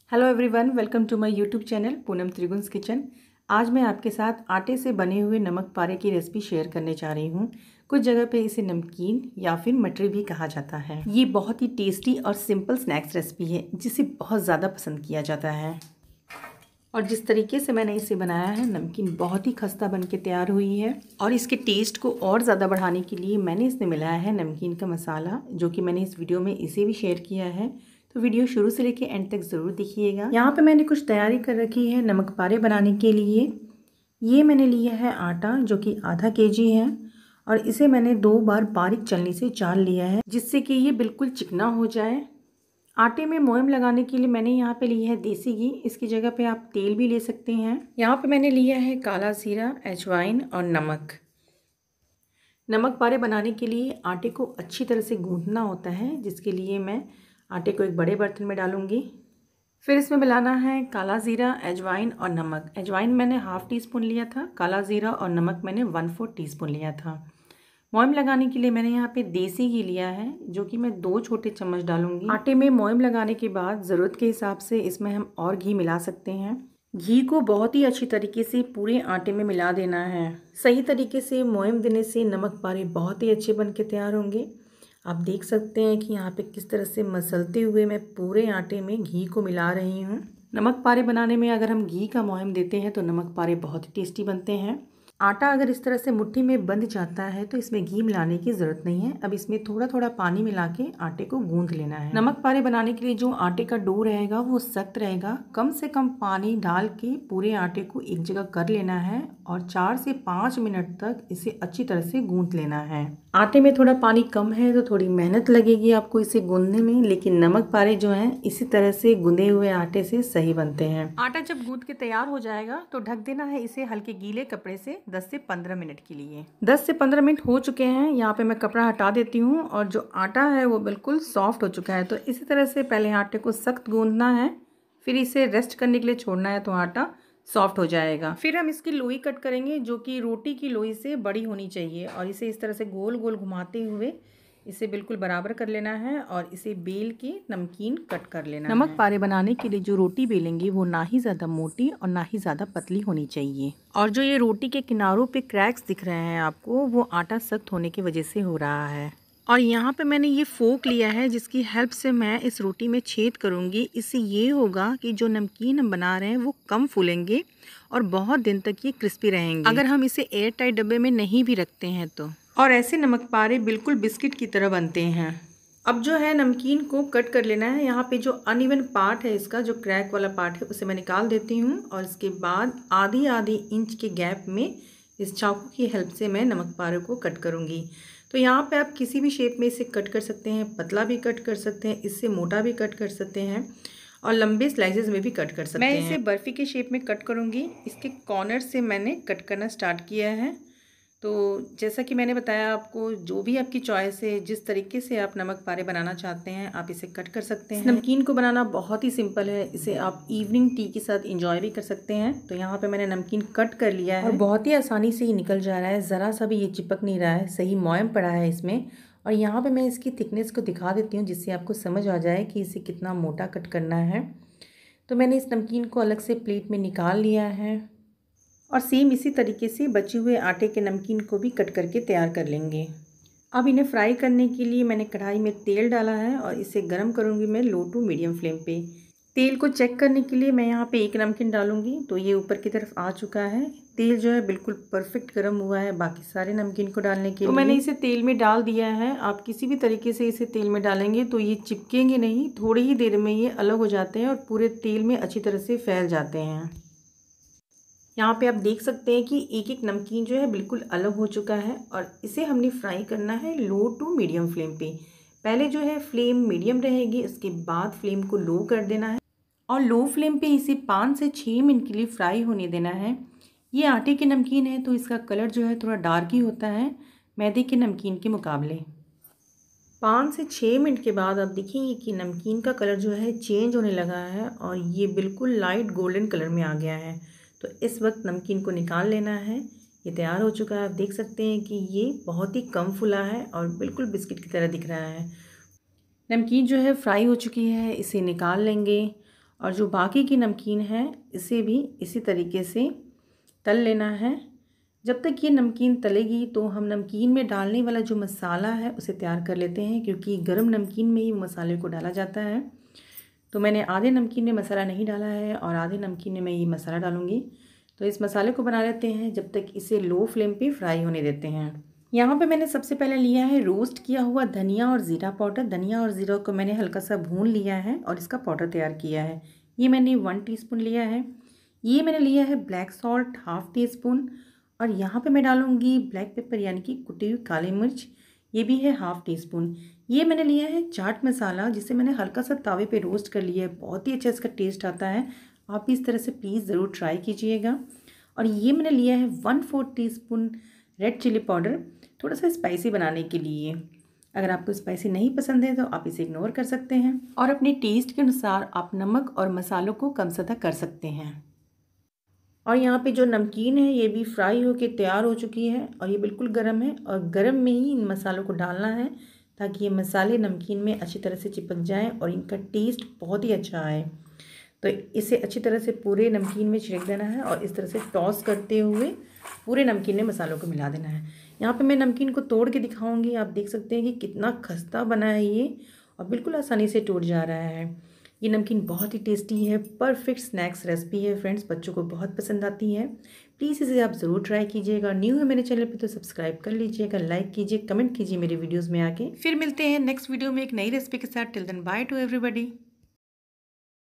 Hello everyone, welcome to my YouTube channel Poonam Trigun's kitchen. आज मैं आपके साथ आटे से बने हुए नमक पारे की रेसिपी शेयर करने जा रही हूँ। कुछ जगह पे इसे नमकीन या फिर मटरी भी कहा जाता है। ये बहुत ही टेस्टी और सिंपल स्नैक्स रेसिपी है जिसे बहुत ज़्यादा पसंद किया जाता है। और जिस तरीके से मैंने इसे बनाया है, नमकीन बहुत ही खस्ता बन के तैयार हुई है। और इसके टेस्ट को और ज़्यादा बढ़ाने के लिए मैंने इसमें मिलाया है नमकीन का मसाला, जो कि मैंने इस वीडियो में इसे भी शेयर किया है। तो वीडियो शुरू से लेके एंड तक ज़रूर देखिएगा। यहाँ पे मैंने कुछ तैयारी कर रखी है नमक पारे बनाने के लिए। ये मैंने लिया है आटा, जो कि आधा केजी है, और इसे मैंने 2 बार बारीक छलनी से चाल लिया है, जिससे कि ये बिल्कुल चिकना हो जाए। आटे में मोयम लगाने के लिए मैंने यहाँ पे लिया है देसी घी। इसकी जगह पे आप तेल भी ले सकते हैं। यहाँ पे मैंने लिया है काला जीरा, अजवाइन और नमक। नमक पारे बनाने के लिए आटे को अच्छी तरह से गूंथना होता है, जिसके लिए मैं आटे को एक बड़े बर्तन में डालूंगी। फिर इसमें मिलाना है काला ज़ीरा, अजवाइन और नमक। अजवाइन मैंने हाफ़ टी स्पून लिया था, काला ज़ीरा और नमक मैंने 1/4 टीस्पून लिया था। मोयम लगाने के लिए मैंने यहाँ पे देसी घी लिया है, जो कि मैं 2 छोटे चम्मच डालूंगी। आटे में मोयम लगाने के बाद ज़रूरत के हिसाब से इसमें हम और घी मिला सकते हैं। घी को बहुत ही अच्छी तरीके से पूरे आटे में मिला देना है। सही तरीके से मोयम देने से नमक पारे बहुत ही अच्छे बन के तैयार होंगे। आप देख सकते हैं कि यहाँ पे किस तरह से मसलते हुए मैं पूरे आटे में घी को मिला रही हूँ। नमक पारे बनाने में अगर हम घी का मोयम देते हैं तो नमक पारे बहुत ही टेस्टी बनते हैं। आटा अगर इस तरह से मुट्ठी में बंध जाता है तो इसमें घी मिलाने की ज़रूरत नहीं है। अब इसमें थोड़ा थोड़ा पानी मिला के आटे को गूंथ लेना है। नमक पारे बनाने के लिए जो आटे का डो रहेगा वो सख्त रहेगा। कम से कम पानी डाल के पूरे आटे को एक जगह कर लेना है और 4 से 5 मिनट तक इसे अच्छी तरह से गूंथ लेना है। आटे में थोड़ा पानी कम है तो थोड़ी मेहनत लगेगी आपको इसे गूंथने में, लेकिन नमक पारे जो हैं इसी तरह से गूंदे हुए आटे से सही बनते हैं। आटा जब गूंथ के तैयार हो जाएगा तो ढक देना है इसे हल्के गीले कपड़े से 10 से 15 मिनट के लिए। 10 से 15 मिनट हो चुके हैं। यहाँ पे मैं कपड़ा हटा देती हूँ और जो आटा है वो बिल्कुल सॉफ्ट हो चुका है। तो इसी तरह से पहले आटे को सख्त गूंथना है, फिर इसे रेस्ट करने के लिए छोड़ना है तो आटा सॉफ्ट हो जाएगा। फिर हम इसकी लोई कट करेंगे, जो कि रोटी की लोई से बड़ी होनी चाहिए, और इसे इस तरह से गोल गोल घुमाते हुए इसे बिल्कुल बराबर कर लेना है और इसे बेल के नमकीन कट कर लेना है। नमक पारे बनाने के लिए जो रोटी बेलेंगे वो ना ही ज़्यादा मोटी और ना ही ज़्यादा पतली होनी चाहिए। और जो ये रोटी के किनारों पे क्रैक्स दिख रहे हैं आपको, वो आटा सख्त होने की वजह से हो रहा है। और यहाँ पे मैंने ये फोक लिया है, जिसकी हेल्प से मैं इस रोटी में छेद करूँगी। इससे ये होगा कि जो नमकीन हम बना रहे हैं वो कम फूलेंगे और बहुत दिन तक ये क्रिस्पी रहेंगे, अगर हम इसे एयर टाइट डब्बे में नहीं भी रखते हैं तो। और ऐसे नमक पारे बिल्कुल बिस्किट की तरह बनते हैं। अब जो है नमकीन को कट कर लेना है। यहाँ पे जो अनइवन पार्ट है इसका, जो क्रैक वाला पार्ट है, उसे मैं निकाल देती हूँ और इसके बाद आधी आधी इंच के गैप में इस चाकू की हेल्प से मैं नमक पारे को कट करूँगी। तो यहाँ पे आप किसी भी शेप में इसे कट कर सकते हैं। पतला भी कट कर सकते हैं, इससे मोटा भी कट कर सकते हैं और लंबे स्लाइसेस में भी कट कर सकते हैं। मैं इसे बर्फ़ी के शेप में कट करूँगी। इसके कॉर्नर से मैंने कट करना स्टार्ट किया है। तो जैसा कि मैंने बताया आपको, जो भी आपकी चॉइस है, जिस तरीके से आप नमक पारे बनाना चाहते हैं आप इसे कट कर सकते हैं। नमकीन को बनाना बहुत ही सिंपल है। इसे आप इवनिंग टी के साथ इंजॉय भी कर सकते हैं। तो यहाँ पे मैंने नमकीन कट कर लिया है और बहुत ही आसानी से ही निकल जा रहा है। ज़रा सा भी ये चिपक नहीं रहा है, सही मोयम पड़ा है इसमें। और यहाँ पे मैं इसकी थिकनेस को दिखा देती हूँ, जिससे आपको समझ आ जाए कि इसे कितना मोटा कट करना है। तो मैंने इस नमकीन को अलग से प्लेट में निकाल लिया है और सेम इसी तरीके से बचे हुए आटे के नमकीन को भी कट करके तैयार कर लेंगे। अब इन्हें फ्राई करने के लिए मैंने कढ़ाई में तेल डाला है और इसे गरम करूँगी मैं लो टू मीडियम फ्लेम पे। तेल को चेक करने के लिए मैं यहाँ पे एक नमकीन डालूँगी, तो ये ऊपर की तरफ आ चुका है। तेल जो है बिल्कुल परफेक्ट गर्म हुआ है बाकी सारे नमकीन को डालने के लिए। तो मैंने इसे तेल में डाल दिया है। आप किसी भी तरीके से इसे तेल में डालेंगे तो ये चिपकेंगे नहीं, थोड़ी ही देर में ये अलग हो जाते हैं और पूरे तेल में अच्छी तरह से फैल जाते हैं। यहाँ पे आप देख सकते हैं कि एक एक नमकीन जो है बिल्कुल अलग हो चुका है और इसे हमने फ्राई करना है लो टू मीडियम फ्लेम पे। पहले जो है फ्लेम मीडियम रहेगी, उसके बाद फ्लेम को लो कर देना है और लो फ्लेम पे इसे 5 से 6 मिनट के लिए फ्राई होने देना है। ये आटे के नमकीन है तो इसका कलर जो है थोड़ा डार्क ही होता है मैदे के नमकीन के मुकाबले। 5 से 6 मिनट के बाद आप देखेंगे कि नमकीन का कलर जो है चेंज होने लगा है और ये बिल्कुल लाइट गोल्डन कलर में आ गया है। तो इस वक्त नमकीन को निकाल लेना है। ये तैयार हो चुका है। आप देख सकते हैं कि ये बहुत ही कम फुला है और बिल्कुल बिस्किट की तरह दिख रहा है। नमकीन जो है फ्राई हो चुकी है, इसे निकाल लेंगे और जो बाकी की नमकीन है इसे भी इसी तरीके से तल लेना है। जब तक ये नमकीन तलेगी तो हम नमकीन में डालने वाला जो मसाला है उसे तैयार कर लेते हैं, क्योंकि गर्म नमकीन में ही मसाले को डाला जाता है। तो मैंने आधे नमकीन में मसाला नहीं डाला है और आधे नमकीन में मैं ये मसाला डालूँगी। तो इस मसाले को बना लेते हैं जब तक इसे लो फ्लेम पे फ्राई होने देते हैं। यहाँ पे मैंने सबसे पहले लिया है रोस्ट किया हुआ धनिया और ज़ीरा पाउडर। धनिया और ज़ीरा को मैंने हल्का सा भून लिया है और इसका पाउडर तैयार किया है। ये मैंने 1 टीस्पून लिया है। ये मैंने लिया है ब्लैक सॉल्ट ½ टीस्पून और यहाँ पे मैं डालूँगी ब्लैक पेपर यानी कि कुटी हुई काली मिर्च, ये भी है ½ टीस्पून। ये मैंने लिया है चाट मसाला, जिसे मैंने हल्का सा तावे पे रोस्ट कर लिया है। बहुत ही अच्छा इसका टेस्ट आता है, आप भी इस तरह से प्लीज़ ज़रूर ट्राई कीजिएगा। और ये मैंने लिया है 1/4 टीस्पून रेड चिली पाउडर, थोड़ा सा स्पाइसी बनाने के लिए। अगर आपको स्पाइसी नहीं पसंद है तो आप इसे इग्नोर कर सकते हैं और अपने टेस्ट के अनुसार आप नमक और मसालों को कम ज़्यादा कर सकते हैं। और यहाँ पे जो नमकीन है ये भी फ्राई होके तैयार हो चुकी है और ये बिल्कुल गर्म है और गर्म में ही इन मसालों को डालना है ताकि ये मसाले नमकीन में अच्छी तरह से चिपक जाएं और इनका टेस्ट बहुत ही अच्छा आए। तो इसे अच्छी तरह से पूरे नमकीन में छिड़क देना है और इस तरह से टॉस करते हुए पूरे नमकीन में मसालों को मिला देना है। यहाँ पे मैं नमकीन को तोड़ के दिखाऊंगी। आप देख सकते हैं कि कितना खस्ता बना है ये और बिल्कुल आसानी से टूट जा रहा है। ये नमकीन बहुत ही टेस्टी है, परफेक्ट स्नैक्स रेसिपी है फ्रेंड्स, बच्चों को बहुत पसंद आती है। प्लीज़ इसे आप ज़रूर ट्राई कीजिएगा। न्यू है मेरे चैनल पे तो सब्सक्राइब कर लीजिएगा, लाइक कीजिए, कमेंट कीजिए मेरे वीडियोज़ में आके। फिर मिलते हैं नेक्स्ट वीडियो में एक नई रेसिपी के साथ। Till then bye to everybody.